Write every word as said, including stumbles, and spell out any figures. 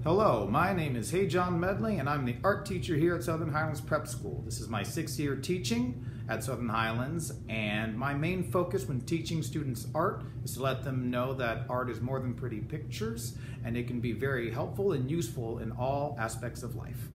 Hello, my name is Hey John Medley and I'm the art teacher here at Southern Highlands Prep School. This is my sixth year teaching at Southern Highlands, and my main focus when teaching students art is to let them know that art is more than pretty pictures and it can be very helpful and useful in all aspects of life.